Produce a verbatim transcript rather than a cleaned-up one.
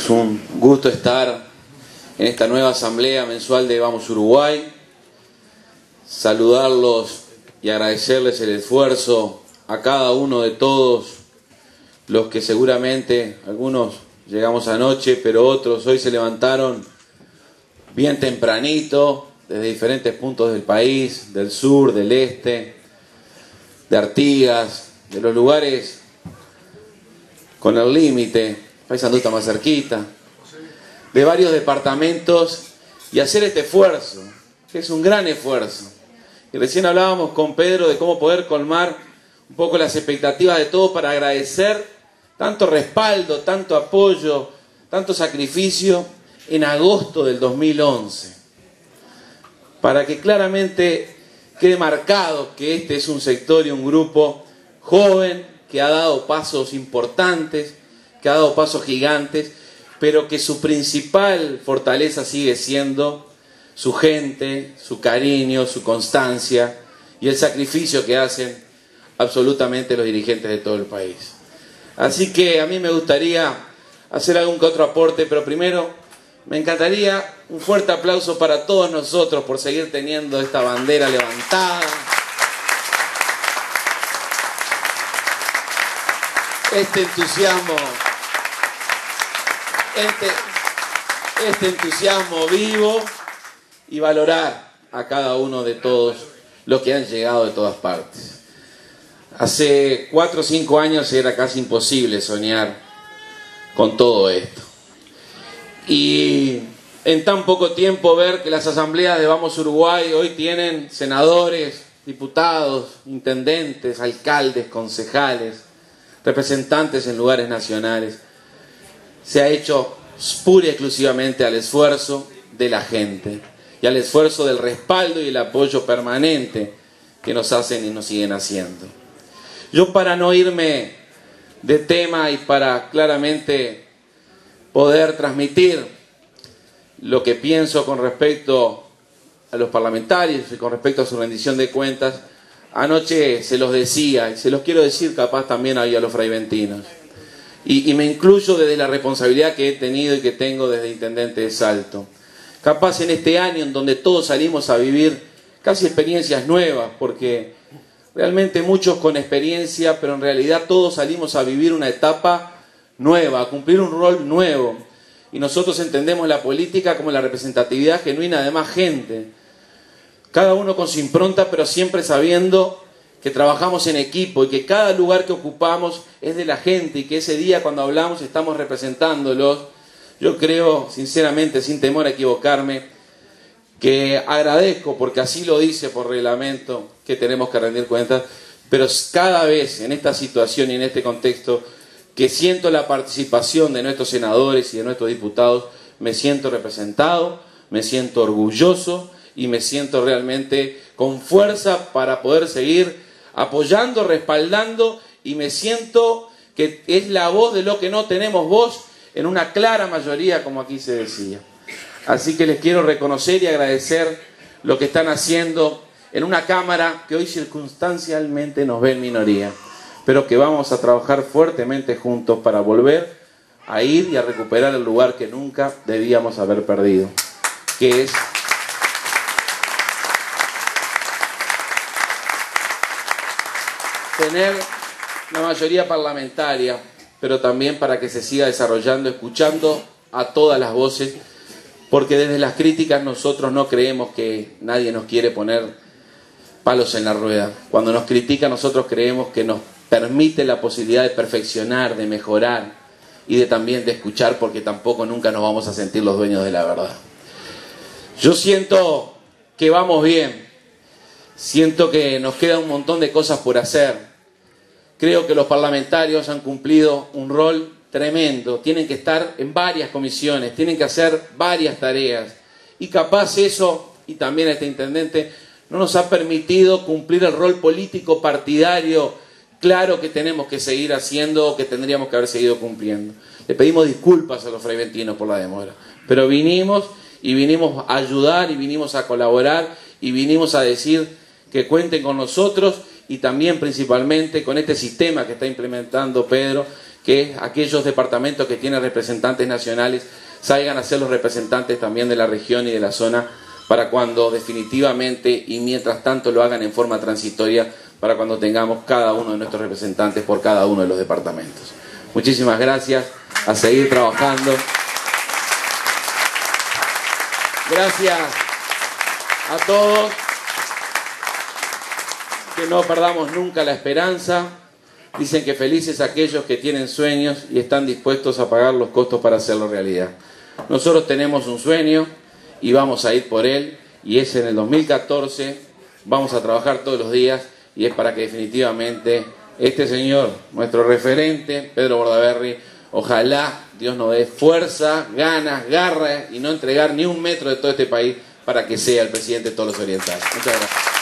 Es un gusto estar en esta nueva asamblea mensual de Vamos Uruguay, saludarlos y agradecerles el esfuerzo a cada uno de todos los que seguramente, algunos llegamos anoche, pero otros hoy se levantaron bien tempranito, desde diferentes puntos del país, del sur, del este, de Artigas, de los lugares con el límite, Paysandú está más cerquita, de varios departamentos, y hacer este esfuerzo, que es un gran esfuerzo. Y recién hablábamos con Pedro de cómo poder colmar un poco las expectativas de todos para agradecer tanto respaldo, tanto apoyo, tanto sacrificio en agosto del dos mil once. Para que claramente quede marcado que este es un sector y un grupo joven que ha dado pasos importantes, que ha dado pasos gigantes, pero que su principal fortaleza sigue siendo su gente, su cariño, su constancia y el sacrificio que hacen absolutamente los dirigentes de todo el país. Así que a mí me gustaría hacer algún que otro aporte, pero primero me encantaría un fuerte aplauso para todos nosotros por seguir teniendo esta bandera levantada. Este entusiasmo, este, este entusiasmo vivo y valorar a cada uno de todos los que han llegado de todas partes. Hace cuatro o cinco años era casi imposible soñar con todo esto. Y en tan poco tiempo ver que las asambleas de Vamos Uruguay hoy tienen senadores, diputados, intendentes, alcaldes, concejales, representantes en lugares nacionales, se ha hecho pura y exclusivamente al esfuerzo de la gente y al esfuerzo del respaldo y el apoyo permanente que nos hacen y nos siguen haciendo. Yo, para no irme de tema y para claramente poder transmitir lo que pienso con respecto a los parlamentarios y con respecto a su rendición de cuentas, anoche se los decía y se los quiero decir capaz también ahí a los fraiventinos. Y, y me incluyo desde la responsabilidad que he tenido y que tengo desde Intendente de Salto. Capaz en este año en donde todos salimos a vivir casi experiencias nuevas, porque realmente muchos con experiencia, pero en realidad todos salimos a vivir una etapa nueva, a cumplir un rol nuevo. Y nosotros entendemos la política como la representatividad genuina de más gente. Cada uno con su impronta, pero siempre sabiendo que trabajamos en equipo y que cada lugar que ocupamos es de la gente y que ese día cuando hablamos estamos representándolos. Yo creo, sinceramente, sin temor a equivocarme, que agradezco, porque así lo dice por reglamento, que tenemos que rendir cuentas, pero cada vez en esta situación y en este contexto que siento la participación de nuestros senadores y de nuestros diputados, me siento representado, me siento orgulloso y me siento realmente con fuerza para poder seguir apoyando, respaldando, y me siento que es la voz de lo que no tenemos voz en una clara mayoría, como aquí se decía. Así que les quiero reconocer y agradecer lo que están haciendo en una Cámara que hoy circunstancialmente nos ve en minoría, pero que vamos a trabajar fuertemente juntos para volver a ir y a recuperar el lugar que nunca debíamos haber perdido, que es tener una mayoría parlamentaria, pero también para que se siga desarrollando, escuchando a todas las voces, porque desde las críticas nosotros no creemos que nadie nos quiere poner palos en la rueda. Cuando nos critica nosotros creemos que nos permite la posibilidad de perfeccionar, de mejorar y de también de escuchar, porque tampoco nunca nos vamos a sentir los dueños de la verdad. Yo siento que vamos bien, siento que nos queda un montón de cosas por hacer. Creo que los parlamentarios han cumplido un rol tremendo, tienen que estar en varias comisiones, tienen que hacer varias tareas, y capaz eso, y también este intendente, no nos ha permitido cumplir el rol político partidario claro que tenemos que seguir haciendo o que tendríamos que haber seguido cumpliendo. Le pedimos disculpas a los fraiventinos por la demora, pero vinimos y vinimos a ayudar y vinimos a colaborar y vinimos a decir que cuenten con nosotros, y también principalmente con este sistema que está implementando Pedro, que aquellos departamentos que tienen representantes nacionales salgan a ser los representantes también de la región y de la zona, para cuando definitivamente y mientras tanto lo hagan en forma transitoria, para cuando tengamos cada uno de nuestros representantes por cada uno de los departamentos. Muchísimas gracias, a seguir trabajando. Gracias a todos, que no perdamos nunca la esperanza. Dicen que felices aquellos que tienen sueños y están dispuestos a pagar los costos para hacerlo realidad. Nosotros tenemos un sueño y vamos a ir por él, y es en el dos mil catorce, vamos a trabajar todos los días, y es para que definitivamente este señor, nuestro referente, Pedro Bordaberry, ojalá Dios nos dé fuerza, ganas, garra y no entregar ni un metro de todo este país para que sea el presidente de todos los orientales. Muchas gracias.